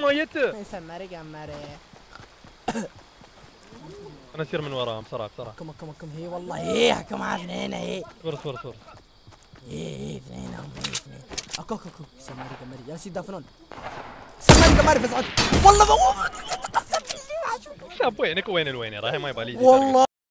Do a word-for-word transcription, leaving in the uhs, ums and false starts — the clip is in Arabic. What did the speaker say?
مويته يسمري قمري. انا اسير من وراهم بسرعه بسرعه. كم كم كم هي والله هي حكم على اثنين هي. صور صور صور. هي هي اثنين هم هي اثنين. اكو اكو اكو سمري قمري يا سيدي دافنون. سمري قمري فزعت والله. شاب وينك وين الوين راهي ما يبالي والله